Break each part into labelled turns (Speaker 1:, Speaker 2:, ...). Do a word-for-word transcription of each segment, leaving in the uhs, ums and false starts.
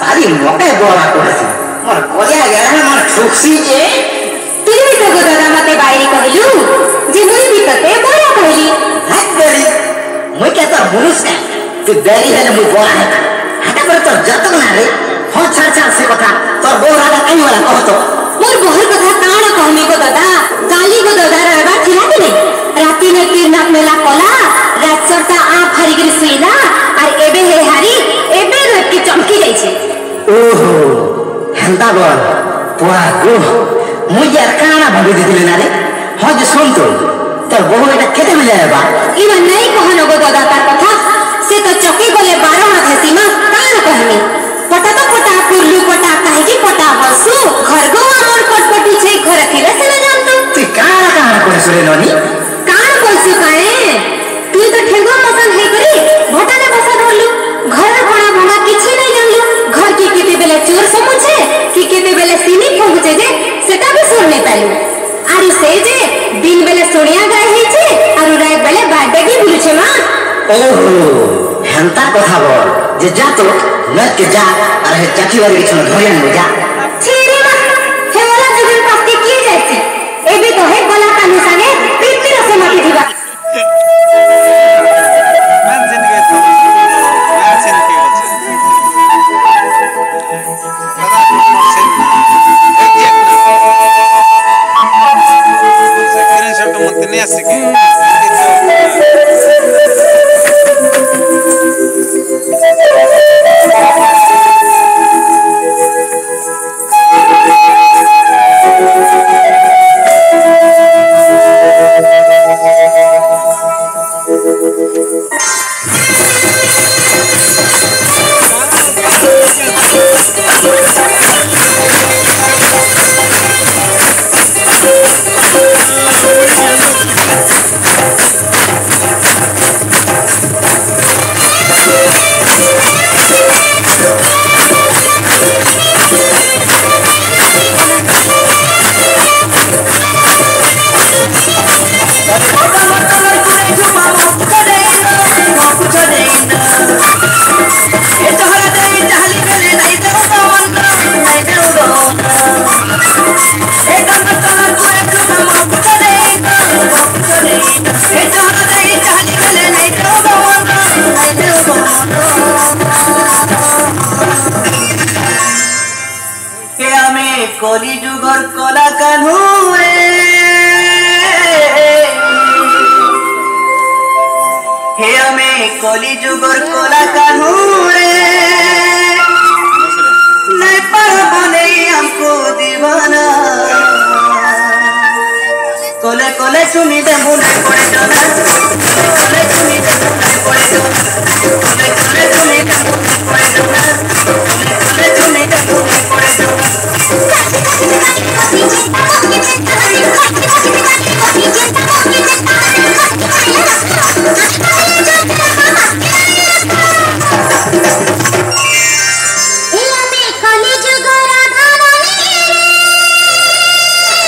Speaker 1: खाली मोटे बोला कोसी मोर कोरिया गया मोर ठुक्सी जे
Speaker 2: तुई भी तो दादा मते बाई कहलु जे मुई भी तते बोला कहली
Speaker 1: हाथ बेरी मुई के तो मुनुस का तू बेरी है मुई बोला है हटा पर तो जतक ना रे हो छाड़ छाड़ से कथा तो बोरा का कहीं वाला कह तो
Speaker 2: मोर बोहर कथा काण कहमी को दादा काली को दादा रहबा थिला कि नहीं राती ने तीर नाक मेला कोला रात सरता आ फरी गिर सुईला और एबे हे हारी एबे रत की चमकी जाई छे
Speaker 1: ओहो हेंदा बोल पुआ गो मुई यार काना भाबी दिले ना रे हो जे सुन तो तो बहु एटा केते मिले बा
Speaker 2: इवा नहीं कहनो गो दादा तार कथा से तो चकी गले बारह हाथ है सीमा काण कहमी पटा तो पटा पुरलू पटा काहे की पटा बसु घर गो हमर कटपटी छे घर खिले से न जानतो
Speaker 1: तू काना काना करे सुरे ननी
Speaker 2: काण बोलसु काए तू तो ठेगो मसन हे करी भटाने बसा धरलु घर भणा भणा किछि नहीं जानलु घर की केते बेले चोर समझे कि केते बेले सीनी पहुंचे जे सेटा भी सुन नहीं पालु आरी से जे दिन बेले सोनिया गाय हे छे और रात बेले बाडे की बुलु छे मां
Speaker 1: ओहो हेंता कथा बोल जे जा तो नत के जा अरे चाची वाली के छोड़ धोरिया में जा
Speaker 2: छेरे मां हे वाला जुगन पास्ती की जायसी एबे तो हे गला कानी संगे पीटी रसे माटी दिबा
Speaker 3: मान जिंदगी तो मान जिंदगी बचे दादा किरण शॉट मत नहीं आसे
Speaker 4: कली जुगर कला कान्हुए हे हमें कली जुगर कला कान्हुए नहीं पर बने हमको दीवाना कोले कोले सुनी दे मुने पड़े जाना कोले सुनी दे मुने पड़े जाना कोले कोले सुनी दे मुने पड़े जाना कोले सुनी दे मुने पड़े जाना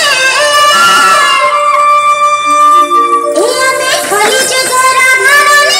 Speaker 2: Kali juga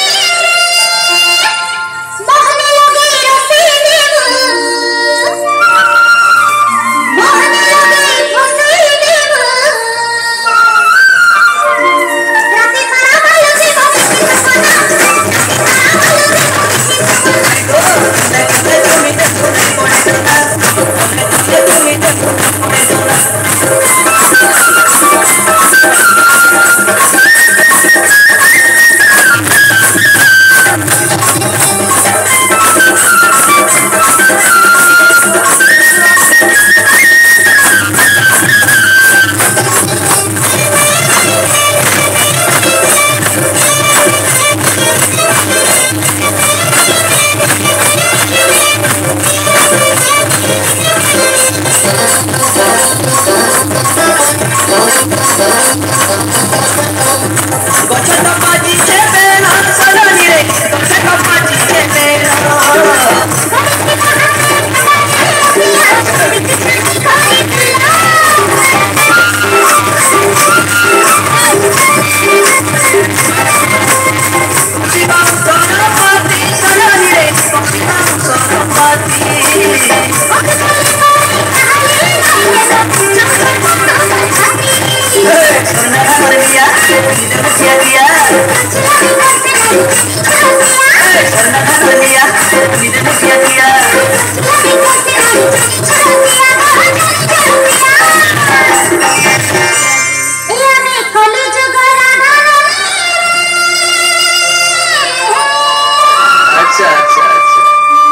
Speaker 4: मुखिया दिया सरना खान दिया नीचे मुखिया दिया अच्छा अच्छा अच्छा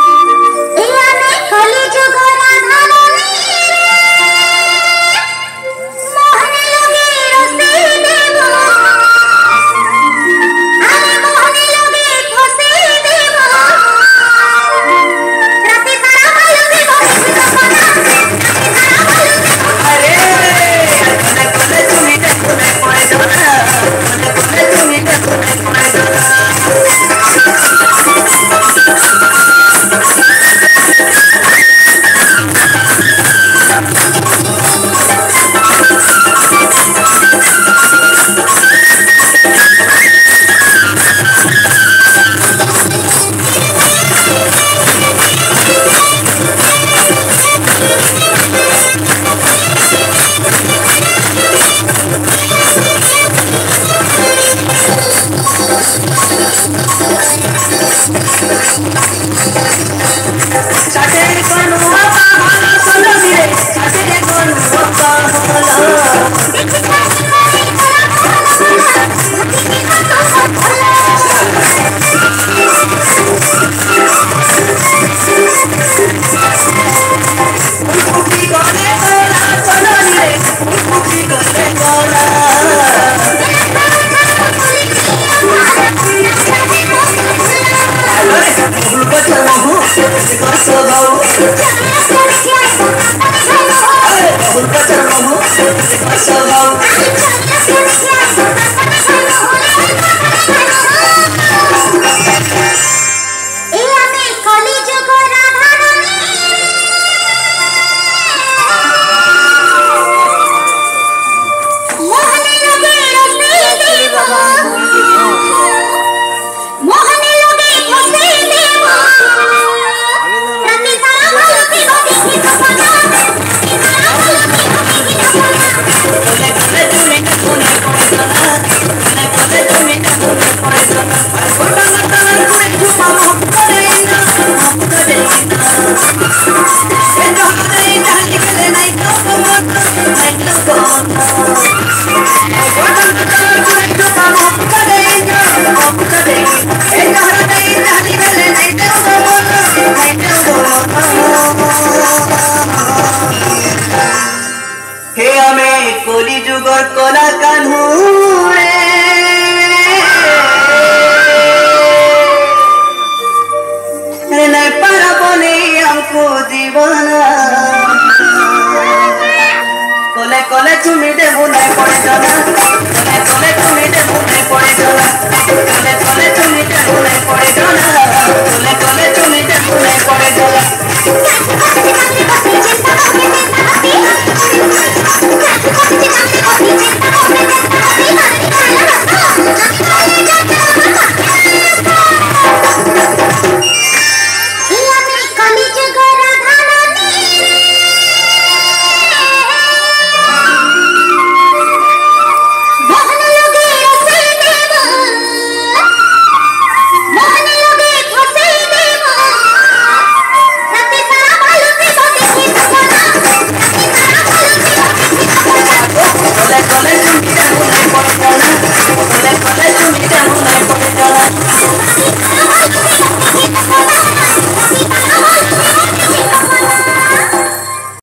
Speaker 4: कोले कोले चुमी दे मुने पड़े जाना कोले कोले चुमी दे मुने पड़े जाना कोले कोले चुमी दे मुने पड़े जाना कोले कोले